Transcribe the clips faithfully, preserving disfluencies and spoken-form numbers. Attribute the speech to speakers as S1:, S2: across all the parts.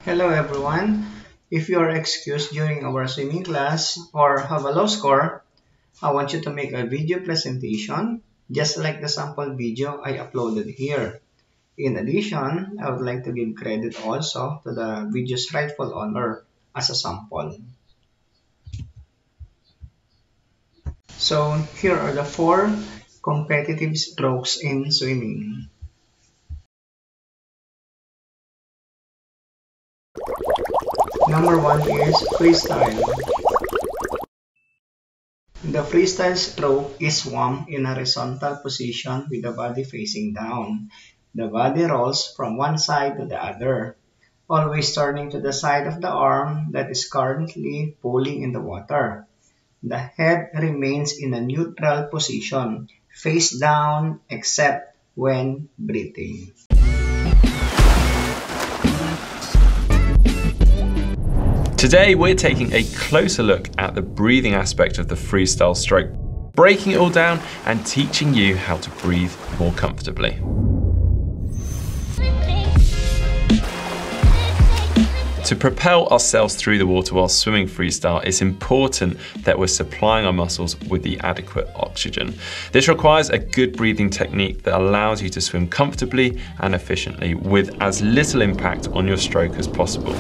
S1: Hello everyone. If you are excused during our swimming class or have a low score, I want you to make a video presentation just like the sample video I uploaded here. In addition, I would like to give credit also to the video's rightful owner as a sample. So here are the four competitive strokes in swimming. Number one is freestyle. The freestyle stroke is swum in a horizontal position with the body facing down. The body rolls from one side to the other, always turning to the side of the arm that is currently pulling in the water. The head remains in a neutral position, face down except when breathing.
S2: Today we're taking a closer look at the breathing aspect of the freestyle stroke, breaking it all down and teaching you how to breathe more comfortably. To propel ourselves through the water while swimming freestyle, it's important that we're supplying our muscles with the adequate oxygen. This requires a good breathing technique that allows you to swim comfortably and efficiently with as little impact on your stroke as possible.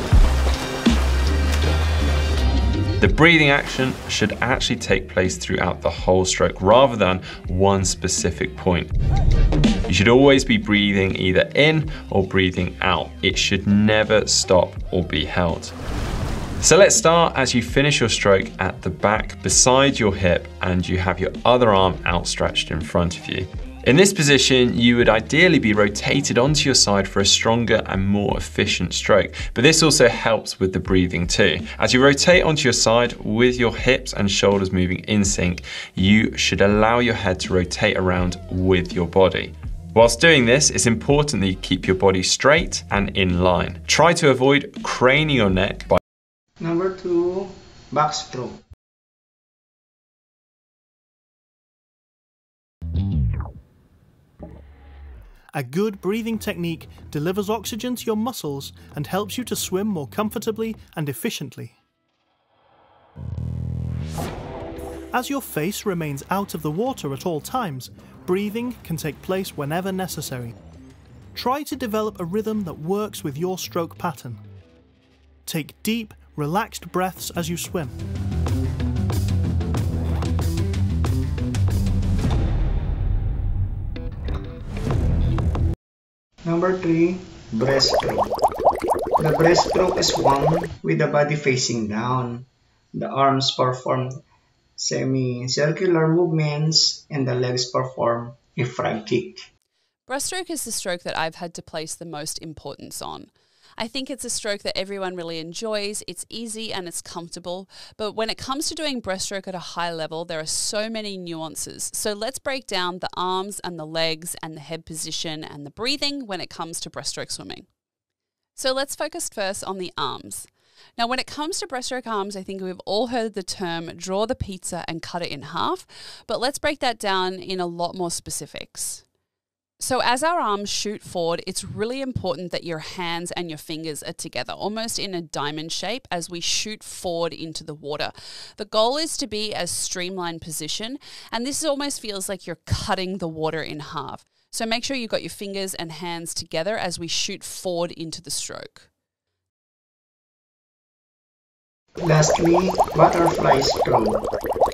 S2: The breathing action should actually take place throughout the whole stroke rather than one specific point. You should always be breathing either in or breathing out. It should never stop or be held. So let's start as you finish your stroke at the back beside your hip and you have your other arm outstretched in front of you. In this position, you would ideally be rotated onto your side for a stronger and more efficient stroke, but this also helps with the breathing too. As you rotate onto your side with your hips and shoulders moving in sync, you should allow your head to rotate around with your body. Whilst doing this, it's important that you keep your body straight and in line. Try to avoid craning your neck by
S1: Number two, backstroke.
S3: A good breathing technique delivers oxygen to your muscles and helps you to swim more comfortably and efficiently. As your face remains out of the water at all times, breathing can take place whenever necessary. Try to develop a rhythm that works with your stroke pattern. Take deep, relaxed breaths as you swim.
S1: Number three, breaststroke. The breaststroke is swum with the body facing down. The arms perform semicircular movements and the legs perform a frog kick.
S4: Breaststroke is the stroke that I've had to place the most importance on. I think it's a stroke that everyone really enjoys, it's easy and it's comfortable, but when it comes to doing breaststroke at a high level, there are so many nuances. So let's break down the arms and the legs and the head position and the breathing when it comes to breaststroke swimming. So let's focus first on the arms. Now, when it comes to breaststroke arms, I think we've all heard the term draw the pizza and cut it in half, but let's break that down in a lot more specifics. So as our arms shoot forward, it's really important that your hands and your fingers are together, almost in a diamond shape as we shoot forward into the water. The goal is to be a streamlined position, and this almost feels like you're cutting the water in half. So make sure you've got your fingers and hands together as we shoot forward into the stroke.
S1: Lastly, butterfly stroke.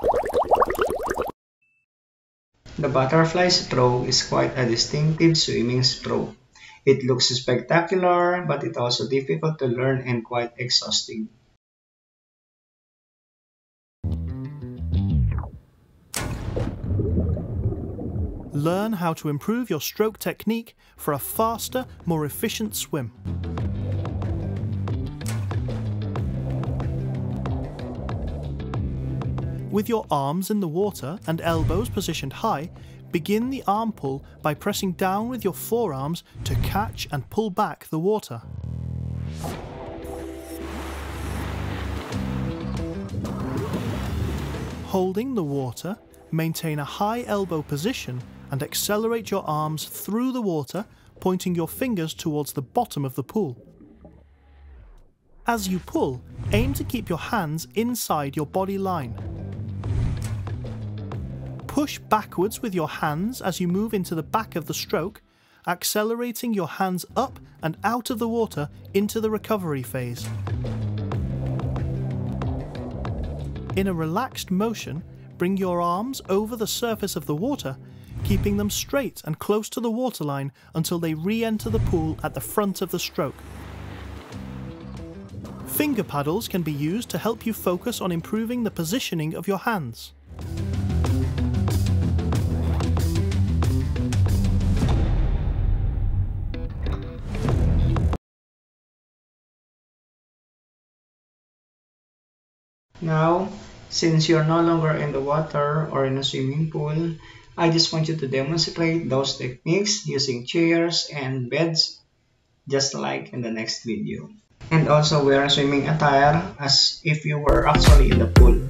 S1: The butterfly stroke is quite a distinctive swimming stroke. It looks spectacular, but it's also difficult to learn and quite exhausting.
S3: Learn how to improve your stroke technique for a faster, more efficient swim. With your arms in the water and elbows positioned high, begin the arm pull by pressing down with your forearms to catch and pull back the water. Holding the water, maintain a high elbow position and accelerate your arms through the water, pointing your fingers towards the bottom of the pool. As you pull, aim to keep your hands inside your body line. Push backwards with your hands as you move into the back of the stroke, accelerating your hands up and out of the water into the recovery phase. In a relaxed motion, bring your arms over the surface of the water, keeping them straight and close to the waterline until they re-enter the pool at the front of the stroke. Finger paddles can be used to help you focus on improving the positioning of your hands.
S1: Now, since you're no longer in the water or in a swimming pool, I just want you to demonstrate those techniques using chairs and beds, just like in the next video. And also wear swimming attire as if you were actually in the pool.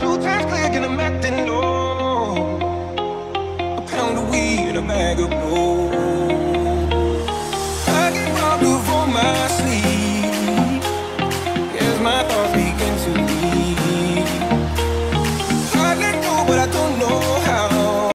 S5: Bag of gold.